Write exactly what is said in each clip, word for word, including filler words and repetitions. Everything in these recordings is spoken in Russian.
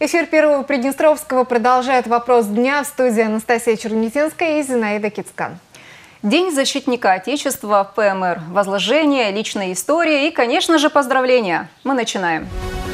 Эфир Первого Приднестровского продолжает «Вопрос дня». В студии Анастасия Чернетинская и Зинаида Кицкан. День защитника Отечества, ПМР, возложение, личная история и, конечно же, поздравления. Мы начинаем.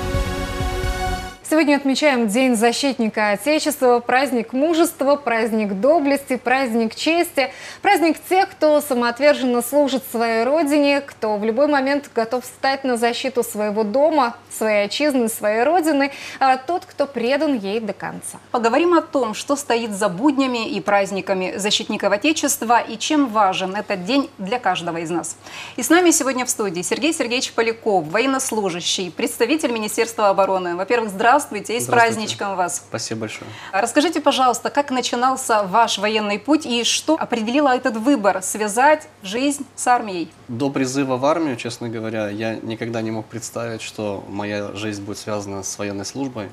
Сегодня отмечаем День защитника Отечества, праздник мужества, праздник доблести, праздник чести, праздник тех, кто самоотверженно служит своей родине, кто в любой момент готов встать на защиту своего дома, своей отчизны, своей родины, а тот, кто предан ей до конца. Поговорим о том, что стоит за буднями и праздниками защитников Отечества и чем важен этот день для каждого из нас. И с нами сегодня в студии Сергей Сергеевич Поляков, военнослужащий, представитель Министерства обороны. Во-первых, здравствуйте. Здравствуйте и с праздничком вас. Спасибо большое. Расскажите, пожалуйста, как начинался ваш военный путь и что определило этот выбор связать жизнь с армией? До призыва в армию, честно говоря, я никогда не мог представить, что моя жизнь будет связана с военной службой.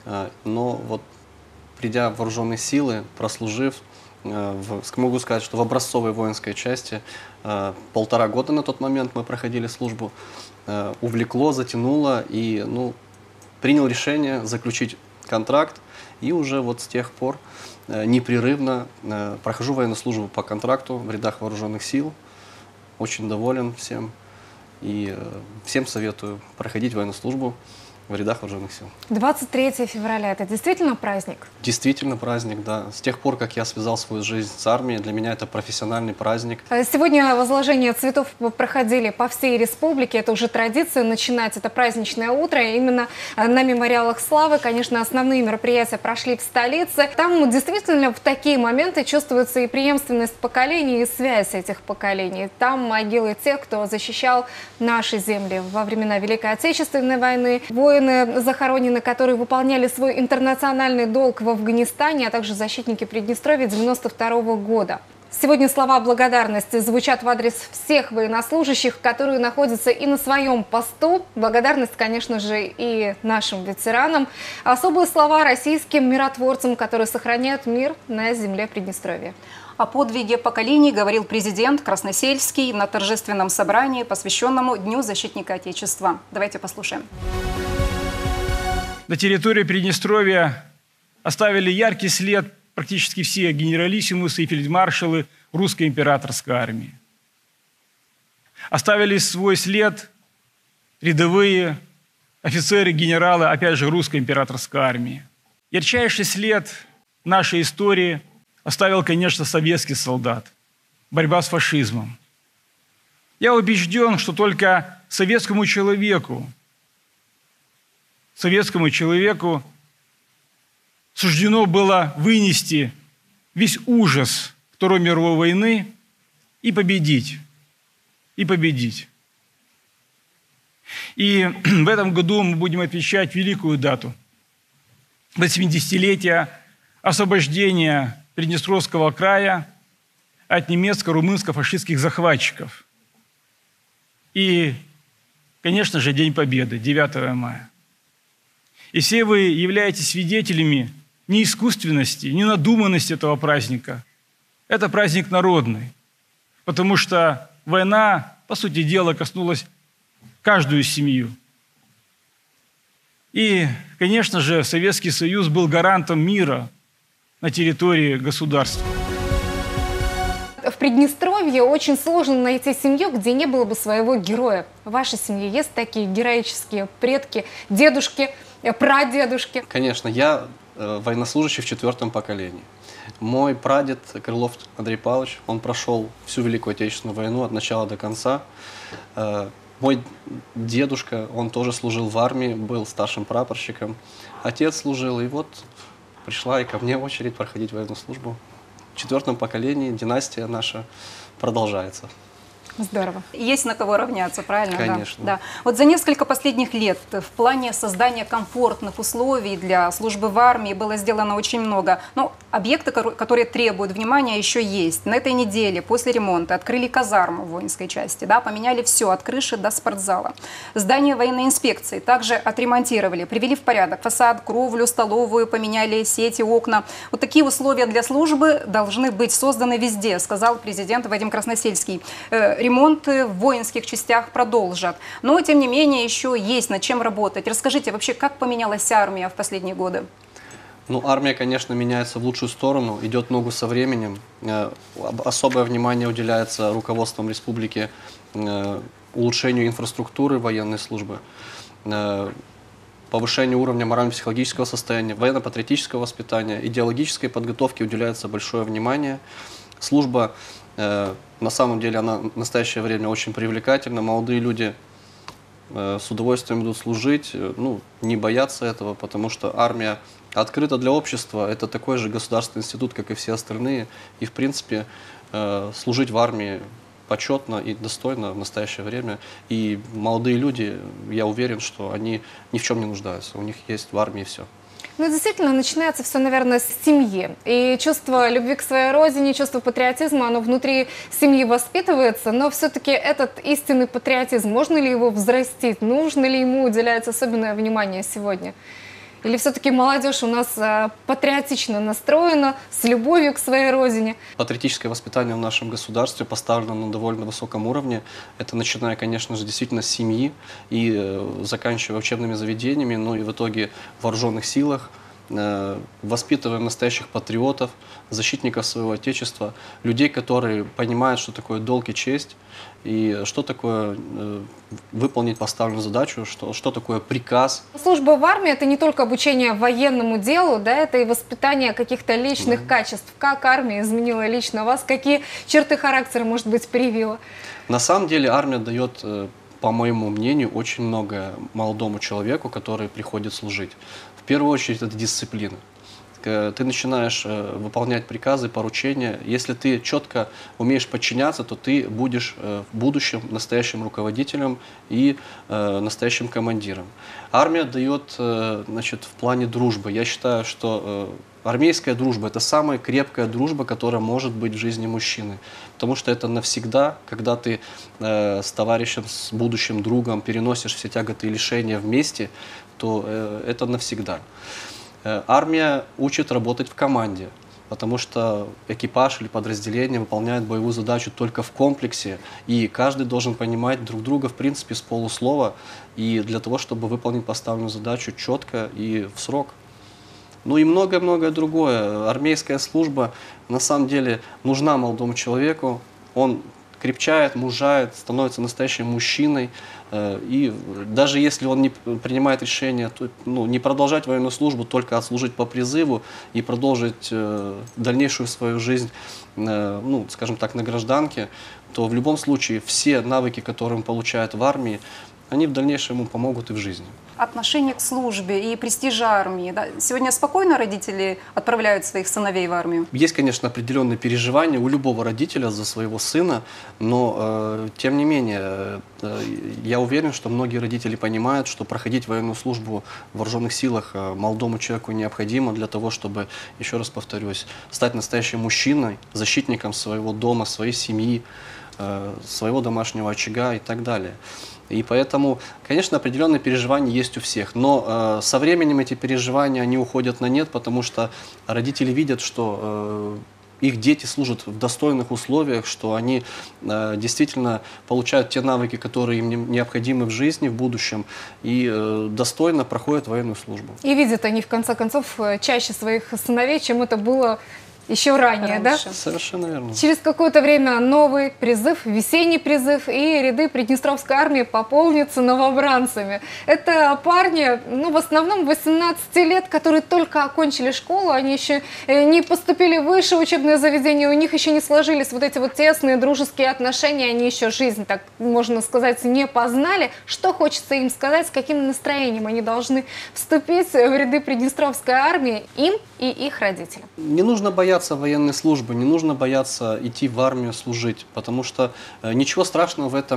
Но вот придя в вооруженные силы, прослужив, могу сказать, что в образцовой воинской части полтора года на тот момент мы проходили службу, увлекло, затянуло и, ну, принял решение заключить контракт, и уже вот с тех пор э, непрерывно э, прохожу военную службу по контракту в рядах вооруженных сил. Очень доволен всем и э, всем советую проходить военную службу в рядах вооруженных сил. двадцать третьего февраля – это действительно праздник? Действительно праздник, да. С тех пор, как я связал свою жизнь с армией, для меня это профессиональный праздник. Сегодня возложение цветов проходили по всей республике. Это уже традиция начинать это праздничное утро. Именно на мемориалах славы, конечно, основные мероприятия прошли в столице. Там действительно в такие моменты чувствуется и преемственность поколений, и связь этих поколений. Там могилы тех, кто защищал наши земли во времена Великой Отечественной войны. Воины захоронены, которые выполняли свой интернациональный долг в Афганистане, а также защитники Приднестровья девяносто второго года. Сегодня слова благодарности звучат в адрес всех военнослужащих, которые находятся и на своем посту. Благодарность, конечно же, и нашим ветеранам. Особые слова российским миротворцам, которые сохраняют мир на земле Приднестровья. О подвиге поколений говорил президент Красносельский на торжественном собрании, посвященному Дню защитника Отечества. Давайте послушаем. На территории Приднестровья оставили яркий след практически все генералиссимусы и фельдмаршалы русской императорской армии. Оставили свой след рядовые офицеры, генералы, опять же, русской императорской армии. Ярчайший след нашей истории оставил, конечно, советский солдат. Борьба с фашизмом. Я убежден, что только советскому человеку, советскому человеку суждено было вынести весь ужас Второй мировой войны и победить. И победить. И в этом году мы будем отмечать великую дату. восьмидесятилетия освобождения Приднестровского края от немецко-румынско-фашистских захватчиков. И, конечно же, День Победы, девятого мая. И все вы являетесь свидетелями не искусственности, не надуманности этого праздника. Это праздник народный, потому что война, по сути дела, коснулась каждую семью. И, конечно же, Советский Союз был гарантом мира на территории государства. В Приднестровье очень сложно найти семью, где не было бы своего героя. В вашей семье есть такие героические предки, дедушки, прадедушки? Конечно, я э, военнослужащий в четвертом поколении. Мой прадед Крылов Андрей Павлович, он прошел всю Великую Отечественную войну от начала до конца. Э, мой дедушка, он тоже служил в армии, был старшим прапорщиком. Отец служил, и вот пришла и ко мне очередь проходить военную службу. В четвертом поколении династия наша продолжается. Здорово. Есть на кого равняться, правильно? Конечно. Да. Да. Вот за несколько последних лет в плане создания комфортных условий для службы в армии было сделано очень много. Но Объекты, которые требуют внимания, еще есть. На этой неделе после ремонта открыли казарму в воинской части, да, поменяли все от крыши до спортзала. Здание военной инспекции также отремонтировали, привели в порядок фасад, кровлю, столовую, поменяли сети, окна. Вот такие условия для службы должны быть созданы везде, сказал президент Вадим Красносельский. Ремонты в воинских частях продолжат. Но, тем не менее, еще есть над чем работать. Расскажите вообще, как поменялась армия в последние годы? Ну, армия, конечно, меняется в лучшую сторону, идет ногу со временем. Особое внимание уделяется руководством республики улучшению инфраструктуры военной службы, повышению уровня морально-психологического состояния, военно-патриотического воспитания, идеологической подготовке уделяется большое внимание. Служба, на самом деле, она в настоящее время очень привлекательна. Молодые люди с удовольствием идут служить, ну, не боятся этого, потому что армия открыта для общества, это такой же государственный институт, как и все остальные, и, в принципе, служить в армии почетно и достойно в настоящее время. И молодые люди, я уверен, что они ни в чем не нуждаются, у них есть в армии все. Ну, действительно, начинается все, наверное, с семьи. И чувство любви к своей родине, чувство патриотизма, оно внутри семьи воспитывается, но все-таки этот истинный патриотизм, можно ли его взрастить, нужно ли ему уделять особенное внимание сегодня? Или все-таки молодежь у нас а, патриотично настроена, с любовью к своей родине? Патриотическое воспитание в нашем государстве поставлено на довольно высоком уровне. Это начиная, конечно же, действительно с семьи и э, заканчивая учебными заведениями, ну и в итоге в вооруженных силах. Э, воспитываем настоящих патриотов, защитников своего Отечества, людей, которые понимают, что такое долг и честь, и что такое э, выполнить поставленную задачу, что, что такое приказ. Служба в армии – это не только обучение военному делу, да, это и воспитание каких-то личных да. качеств. Как армия изменила лично вас? Какие черты характера, может быть, привила? На самом деле армия дает, э, по моему мнению, очень многое молодому человеку, который приходит служить. В первую очередь это дисциплина. Ты начинаешь выполнять приказы, поручения. Если ты четко умеешь подчиняться, то ты будешь в будущем настоящим руководителем и настоящим командиром. Армия дает, значит, в плане дружбы. Я считаю, что армейская дружба – это самая крепкая дружба, которая может быть в жизни мужчины. Потому что это навсегда, когда ты с товарищем, с будущим другом переносишь все тяготы и лишения вместе, то это навсегда. Армия учит работать в команде, потому что экипаж или подразделение выполняет боевую задачу только в комплексе, и каждый должен понимать друг друга, в принципе, с полуслова, и для того, чтобы выполнить поставленную задачу четко и в срок. Ну и многое-многое другое. Армейская служба, на самом деле, нужна молодому человеку, он крепчает, мужает, становится настоящим мужчиной. И даже если он не принимает решение, то, ну, не продолжать военную службу, только отслужить по призыву и продолжить э, дальнейшую свою жизнь, э, ну, скажем так, на гражданке, то в любом случае все навыки, которые он получает в армии, они в дальнейшем ему помогут и в жизни. Отношение к службе и престижа армии. Да? Сегодня спокойно родители отправляют своих сыновей в армию? Есть, конечно, определенные переживания у любого родителя за своего сына, но, э, тем не менее, э, я уверен, что многие родители понимают, что проходить военную службу в вооруженных силах э, молодому человеку необходимо для того, чтобы, еще раз повторюсь, стать настоящим мужчиной, защитником своего дома, своей семьи, э, своего домашнего очага и так далее. И поэтому, конечно, определенные переживания есть у всех, но э, со временем эти переживания, они уходят на нет, потому что родители видят, что э, их дети служат в достойных условиях, что они э, действительно получают те навыки, которые им необходимы в жизни, в будущем, и э, достойно проходят военную службу. И видят они, в конце концов, чаще своих сыновей, чем это было еще ранее, Раньше. да? Совершенно верно. Через какое-то время новый призыв, весенний призыв, и ряды Приднестровской армии пополнятся новобранцами. Это парни, ну, в основном восемнадцати лет, которые только окончили школу, они еще не поступили в высшее учебное заведение, у них еще не сложились вот эти вот тесные дружеские отношения, они еще жизнь, так можно сказать, не познали. Что хочется им сказать, с каким настроением они должны вступить в ряды Приднестровской армии, им и их родителям? Не нужно бояться военной службы, не нужно бояться идти в армию служить, потому что э, ничего страшного в этом нет.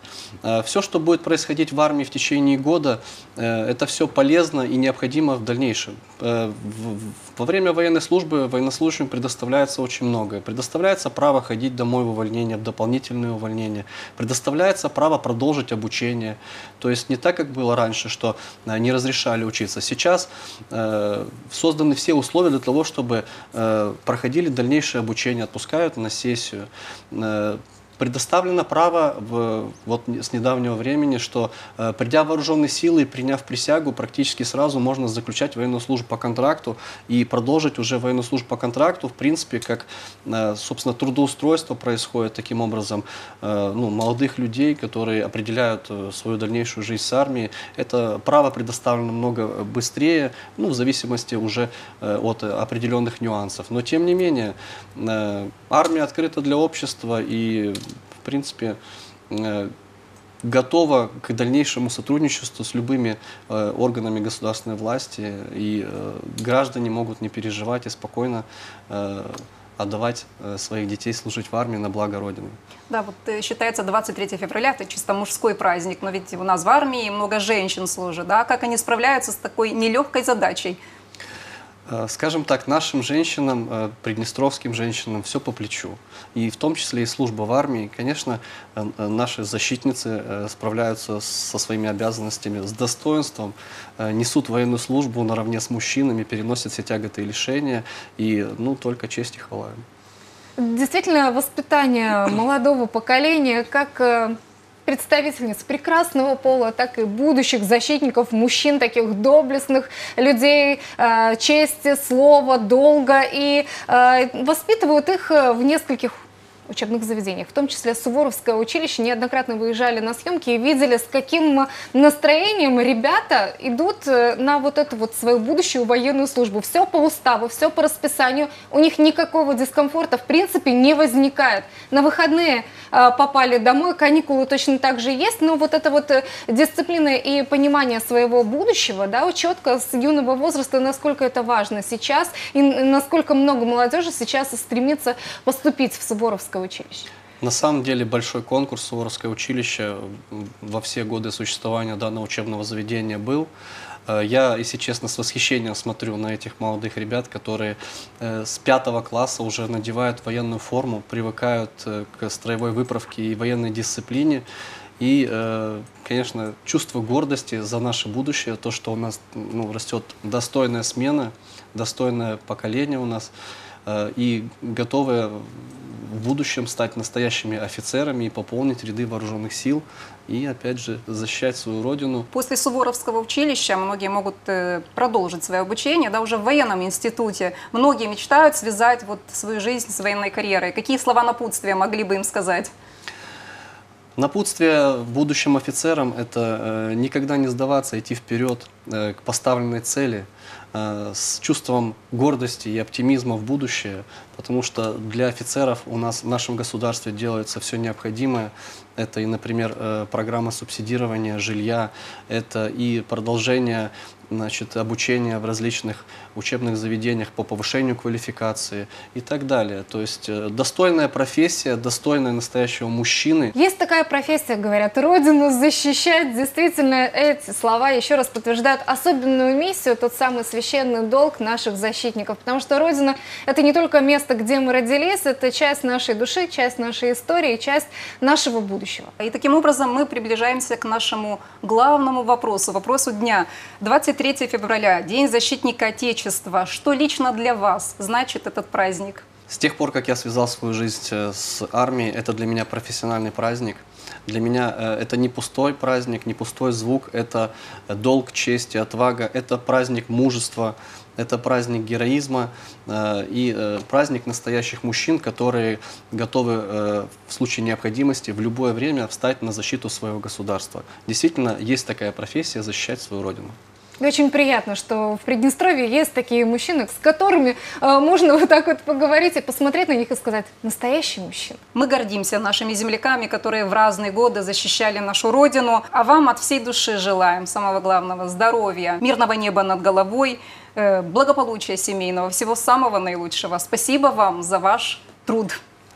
Все, что будет происходить в армии в течение года, это все полезно и необходимо в дальнейшем. Во время военной службы военнослужащим предоставляется очень многое. Предоставляется право ходить домой в увольнение, в дополнительное увольнение. Предоставляется право продолжить обучение. То есть не так, как было раньше, что не разрешали учиться. Сейчас созданы все условия для того, чтобы проходили дальнейшее обучение, отпускают на сессию. Предоставлено право в, вот с недавнего времени, что э, придя в вооруженные силы и приняв присягу, практически сразу можно заключать военную службу по контракту и продолжить уже военную службу по контракту, в принципе, как, э, собственно, трудоустройство происходит таким образом, э, ну, молодых людей, которые определяют э, свою дальнейшую жизнь с армией. Это право предоставлено намного быстрее, ну, в зависимости уже э, от определенных нюансов. Но, тем не менее, э, армия открыта для общества и в принципе, готова к дальнейшему сотрудничеству с любыми э, органами государственной власти, и э, граждане могут не переживать и спокойно э, отдавать э, своих детей служить в армии на благо Родины. Да, вот считается двадцать третье февраля, это чисто мужской праздник, но ведь у нас в армии много женщин служит, да? Как они справляются с такой нелегкой задачей? Скажем так, нашим женщинам, приднестровским женщинам все по плечу. И в том числе и служба в армии. Конечно, наши защитницы справляются со своими обязанностями с достоинством, несут военную службу наравне с мужчинами, переносят все тяготы и лишения. И ну, только честь и хвала им. Действительно, воспитание молодого поколения, как представительниц прекрасного пола, так и будущих защитников, мужчин, таких доблестных людей, э, чести, слова, долга, и э, воспитывают их в нескольких учебных заведениях, в том числе Суворовское училище. Неоднократно выезжали на съемки и видели, с каким настроением ребята идут на вот эту вот свою будущую военную службу. Все по уставу, все по расписанию. У них никакого дискомфорта в принципе не возникает. На выходные э, попали домой, каникулы точно так же есть, но вот эта вот дисциплина и понимание своего будущего, да, четко с юного возраста, насколько это важно сейчас и насколько много молодежи сейчас стремится поступить в Суворовское училище. На самом деле большой конкурс Суворовское училище во все годы существования данного учебного заведения был. Я, если честно, с восхищением смотрю на этих молодых ребят, которые с пятого класса уже надевают военную форму, привыкают к строевой выправке и военной дисциплине. И, конечно, чувство гордости за наше будущее, то, что у нас ну, растет достойная смена, достойное поколение у нас, и готовые в будущем стать настоящими офицерами и пополнить ряды вооруженных сил и, опять же, защищать свою родину. После Суворовского училища многие могут продолжить свое обучение, да, уже в военном институте. Многие мечтают связать вот свою жизнь с военной карьерой. Какие слова напутствия могли бы им сказать? Напутствие будущим офицерам – это э, никогда не сдаваться, идти вперед э, к поставленной цели, э, с чувством гордости и оптимизма в будущее, потому что для офицеров у нас в нашем государстве делается все необходимое. Это и, например, э, программа субсидирования жилья, это и продолжение значит, обучения в различных учебных заведениях по повышению квалификации и так далее. То есть э, достойная профессия, достойная настоящего мужчины. Есть такая профессия, говорят, Родину защищать. Действительно, эти слова еще раз подтверждают особенную миссию, тот самый священный долг наших защитников. Потому что Родина – это не только место, где мы родились, это часть нашей души, часть нашей истории, часть нашего будущего. И таким образом мы приближаемся к нашему главному вопросу, вопросу дня. двадцать третье февраля, День защитника Отечества. Что лично для вас значит этот праздник? С тех пор, как я связал свою жизнь с армией, это для меня профессиональный праздник. Для меня э, это не пустой праздник, не пустой звук, это долг, честь и отвага, это праздник мужества, это праздник героизма э, и э, праздник настоящих мужчин, которые готовы э, в случае необходимости в любое время встать на защиту своего государства. Действительно, есть такая профессия – защищать свою родину. И очень приятно, что в Приднестровье есть такие мужчины, с которыми э, можно вот так вот поговорить и посмотреть на них и сказать: настоящий мужчина. Мы гордимся нашими земляками, которые в разные годы защищали нашу родину. А вам от всей души желаем самого главного – здоровья, мирного неба над головой, э, благополучия семейного, всего самого наилучшего. Спасибо вам за ваш труд.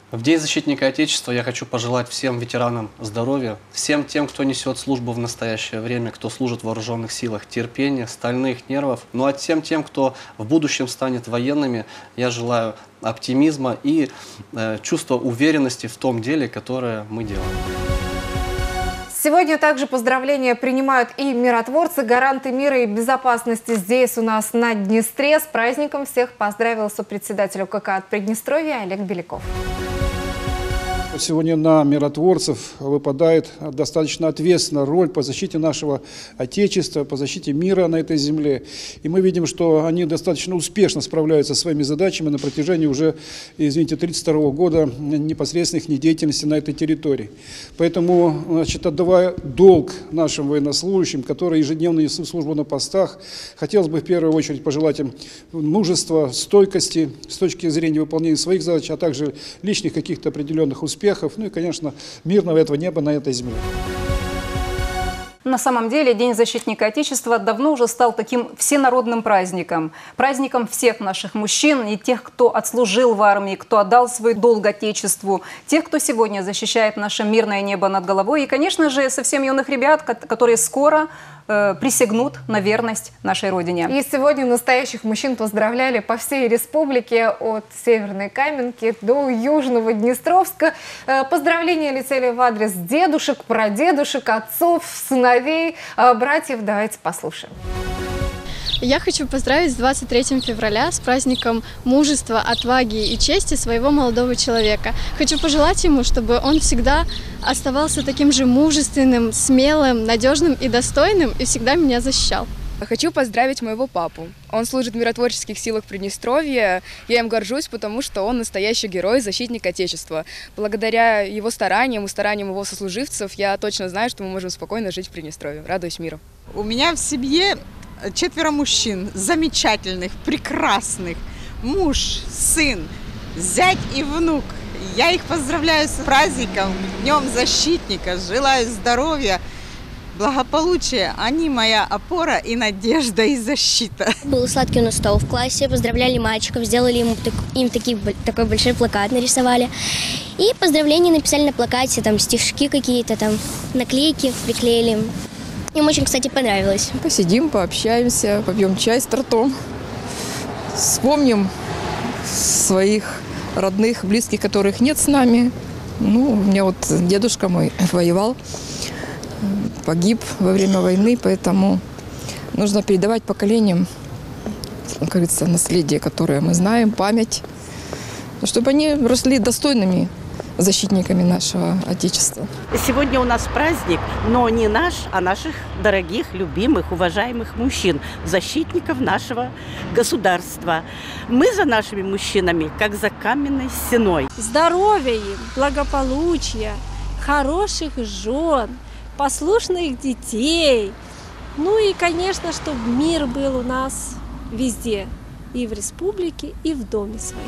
В День защитника Отечества я хочу пожелать всем ветеранам здоровья, всем тем, кто несет службу в настоящее время, кто служит в вооруженных силах, терпения, стальных нервов. Ну а всем тем, кто в будущем станет военными, я желаю оптимизма и э, чувства уверенности в том деле, которое мы делаем. Сегодня также поздравления принимают и миротворцы, гаранты мира и безопасности здесь у нас на Днестре. С праздником всех поздравил сопредседатель УКК от Приднестровья Олег Беляков. Сегодня на миротворцев выпадает достаточно ответственная роль по защите нашего Отечества, по защите мира на этой земле. И мы видим, что они достаточно успешно справляются со своими задачами на протяжении уже, извините, тридцать второго года непосредственной их деятельности на этой территории. Поэтому, значит, отдавая долг нашим военнослужащим, которые ежедневно несут службу на постах, хотелось бы в первую очередь пожелать им мужества, стойкости с точки зрения выполнения своих задач, а также личных каких-то определенных успехов. Ну и, конечно, мирного этого неба на этой земле. На самом деле День защитника Отечества давно уже стал таким всенародным праздником. Праздником всех наших мужчин и тех, кто отслужил в армии, кто отдал свой долг Отечеству, тех, кто сегодня защищает наше мирное небо над головой. И, конечно же, совсем юных ребят, которые скоро э, присягнут на верность нашей Родине. И сегодня настоящих мужчин поздравляли по всей республике, от Северной Каменки до Южного Днестровска. Э, поздравления летели в адрес дедушек, прадедушек, отцов, сыновей, братьев. Давайте послушаем. Я хочу поздравить с двадцать третьим февраля, с праздником мужества, отваги и чести своего молодого человека. Хочу пожелать ему, чтобы он всегда оставался таким же мужественным, смелым, надежным и достойным, и всегда меня защищал. Хочу поздравить моего папу. Он служит в миротворческих силах Приднестровья. Я им горжусь, потому что он настоящий герой, защитник Отечества. Благодаря его стараниям и стараниям его сослуживцев я точно знаю, что мы можем спокойно жить в Приднестровье. Радуюсь миру. У меня в семье четверо мужчин, замечательных, прекрасных. Муж, сын, зять и внук. Я их поздравляю с праздником, Днем защитника, желаю здоровья, благополучия. Они моя опора и надежда, и защита. Был сладкий у нас стол в классе, поздравляли мальчиков, сделали им, им такие, такой большой плакат, нарисовали. И поздравления написали на плакате, там стишки какие-то, там наклейки приклеили. Им очень, кстати, понравилось. Посидим, пообщаемся, попьем чай с тортом, вспомним своих родных, близких, которых нет с нами. Ну, у меня вот дедушка мой воевал, погиб во время войны, поэтому нужно передавать поколениям, как говорится, наследие, которое мы знаем, память, чтобы они росли достойными защитниками нашего Отечества. Сегодня у нас праздник, но не наш, а наших дорогих, любимых, уважаемых мужчин, защитников нашего государства. Мы за нашими мужчинами, как за каменной стеной. Здоровья им, благополучия, хороших жен, послушных детей. Ну и, конечно, чтобы мир был у нас везде, и в республике, и в доме своем.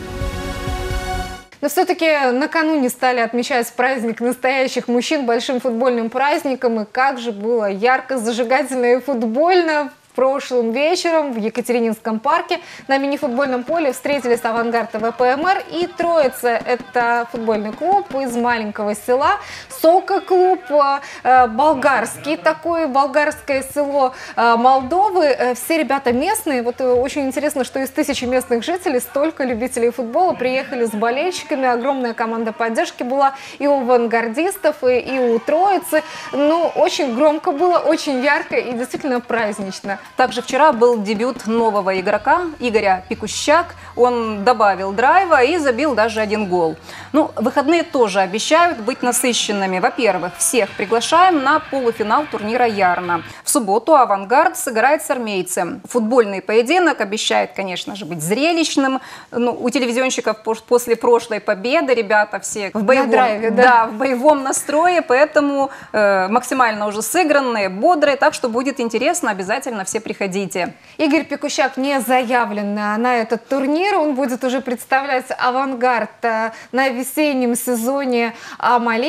Но все-таки накануне стали отмечать праздник настоящих мужчин большим футбольным праздником. И как же было ярко, зажигательно и футбольно. Прошлым вечером в Екатерининском парке на мини-футбольном поле встретились «Авангард» и ВПМР и «Троица». Это футбольный клуб из маленького села, «Сока-клуб», э, болгарский такой, болгарское село э, Молдовы. Э, все ребята местные. Вот э, очень интересно, что из тысячи местных жителей столько любителей футбола приехали с болельщиками. Огромная команда поддержки была и у авангардистов, и, и у «Троицы». Ну, очень громко было, очень ярко и действительно празднично. Также вчера был дебют нового игрока Игоря Пикущак. Он добавил драйва и забил даже один гол. Ну, выходные тоже обещают быть насыщенными. Во-первых, всех приглашаем на полуфинал турнира Ярна. В субботу «Авангард» сыграет с армейцем. Футбольный поединок обещает, конечно же, быть зрелищным. Ну, у телевизионщиков после прошлой победы ребята все в боевом, драйве, да? Да, в боевом настрое, поэтому э, максимально уже сыгранные, бодрые. Так что будет интересно, обязательно все приходите. Игорь Пикущак не заявлен на этот турнир. Он будет уже представлять «Авангард» на весеннем сезоне А-лиги. Но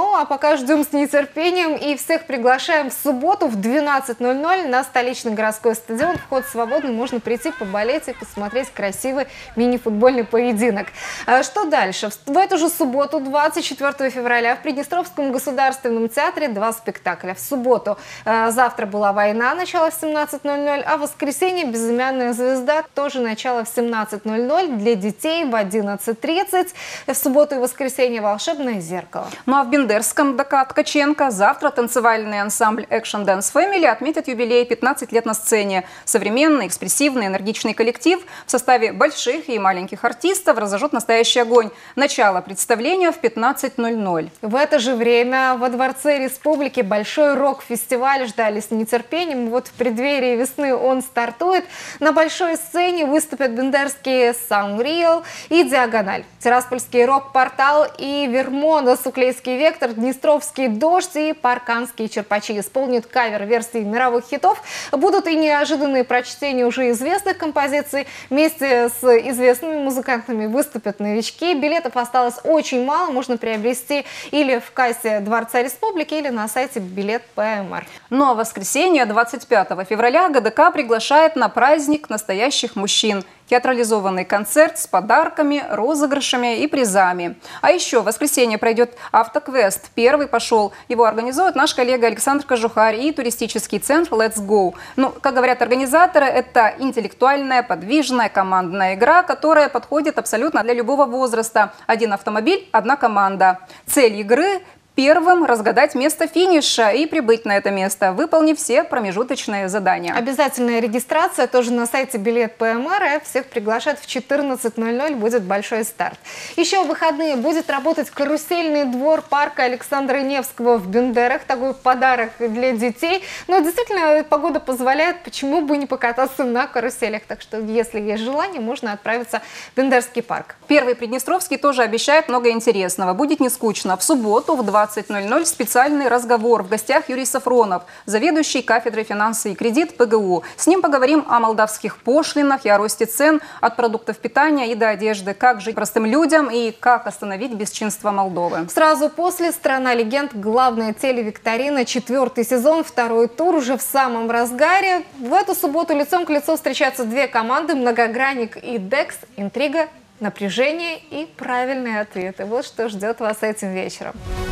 Ну, а пока ждем с нетерпением и всех приглашаем в субботу в двенадцать ноль ноль на столичный городской стадион. Вход свободный, можно прийти, поболеть и посмотреть красивый мини-футбольный поединок. А что дальше? В эту же субботу, двадцать четвёртого февраля, в Приднестровском государственном театре два спектакля. В субботу э, завтра была «Война», начало в семнадцать ноль ноль, а в воскресенье «Безымянная звезда», тоже начало в семнадцать ноль ноль, для детей в одиннадцать тридцать. В субботу и воскресенье «Волшебное зеркало». Ну а в Бендерском ДК Ткаченко завтра танцевальный ансамбль Action Dance Family отметит юбилей пятнадцать лет на сцене. Современный, экспрессивный, энергичный коллектив в составе больших и маленьких артистов разожжет настоящий огонь. Начало представления в пятнадцать ноль ноль. В это же время во Дворце Республики большой рок-фестиваль ждали с нетерпением. Вот в преддверии весны он стартует. На большой сцене выступят бендерские Sunreal и Диагональ, Тираспольский рок-портал и Вермона, Суклейский вектор, Днестровский дождь и Парканские черпачи исполнят кавер-версии мировых хитов. Будут и неожиданные прочтения уже известных композиций. Вместе с известными музыкантами выступят новички. Билетов осталось очень мало. Можно приобрести или в кассе Дворца Республики, или на сайте билет ПМР. Ну а в воскресенье, двадцать пятого февраля, ГДК приглашает на праздник настоящих мужчин. Театрализованный концерт с подарками, розыгрышами и призами. А еще в воскресенье пройдет автоквест. Первый пошел. Его организует наш коллега Александр Кожухарь и туристический центр Let's Go. Ну, как говорят организаторы, это интеллектуальная, подвижная, командная игра, которая подходит абсолютно для любого возраста. Один автомобиль, одна команда. Цель игры – первым разгадать место финиша и прибыть на это место, выполнив все промежуточные задания. Обязательная регистрация тоже на сайте билет ПМР. Всех приглашают в четырнадцать ноль ноль, будет большой старт. Еще в выходные будет работать карусельный двор парка Александра Невского в Бендерах. Такой подарок для детей. Но действительно погода позволяет, почему бы не покататься на каруселях. Так что, если есть желание, можно отправиться в Бендерский парк. Первый Приднестровский тоже обещает много интересного. Будет не скучно. В субботу в двадцать ноль ноль специальный разговор. В гостях Юрий Сафронов, заведующий кафедрой финансы и кредит ПГУ. С ним поговорим о молдавских пошлинах и о росте цен от продуктов питания и до одежды. Как жить простым людям и как остановить бесчинство Молдовы. Сразу после «Страна легенд», главная телевикторина, четвертый сезон, второй тур уже в самом разгаре. В эту субботу лицом к лицу встречаются две команды: «Многогранник» и «Декс». Интрига, напряжение и правильные ответы. Вот что ждет вас этим вечером.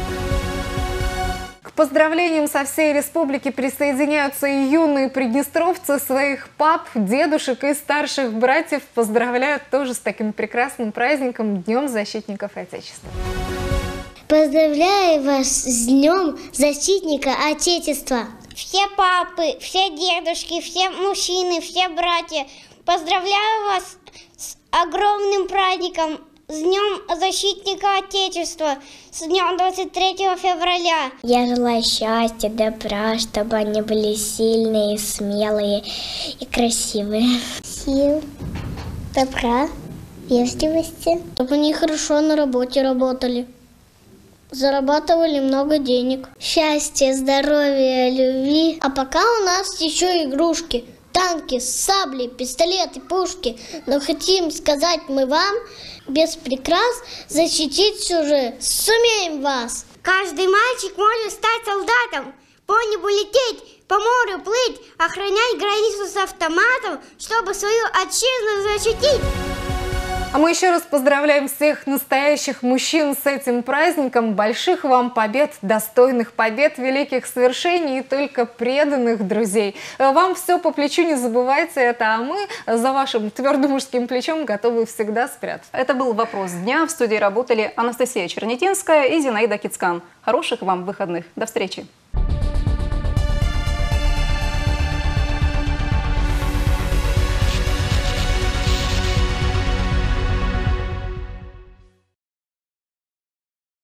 К поздравлениям со всей республики присоединяются и юные приднестровцы. Своих пап, дедушек и старших братьев поздравляют тоже с таким прекрасным праздником — Днем защитников Отечества. Поздравляю вас с Днем защитника Отечества. Все папы, все дедушки, все мужчины, все братья, поздравляю вас с огромным праздником, с Днем защитника Отечества, с днем двадцать третьего февраля. Я желаю счастья, добра, чтобы они были сильные, смелые и красивые. Сил, добра, вежливости. Чтобы они хорошо на работе работали, зарабатывали много денег. Счастья, здоровья, любви. А пока у нас еще игрушки. Танки, сабли, пистолеты, пушки. Но хотим сказать мы вам, без прикрас защитить чужие сумеем вас. Каждый мальчик может стать солдатом, по небу лететь, по морю плыть, охранять границу с автоматом, чтобы свою отчизну защитить. А мы еще раз поздравляем всех настоящих мужчин с этим праздником. Больших вам побед, достойных побед, великих свершений и только преданных друзей. Вам все по плечу, не забывайте это, а мы за вашим твердым мужским плечом готовы всегда спрятать. Это был «Вопрос дня». В студии работали Анастасия Чернетинская и Зинаида Кицкан. Хороших вам выходных. До встречи.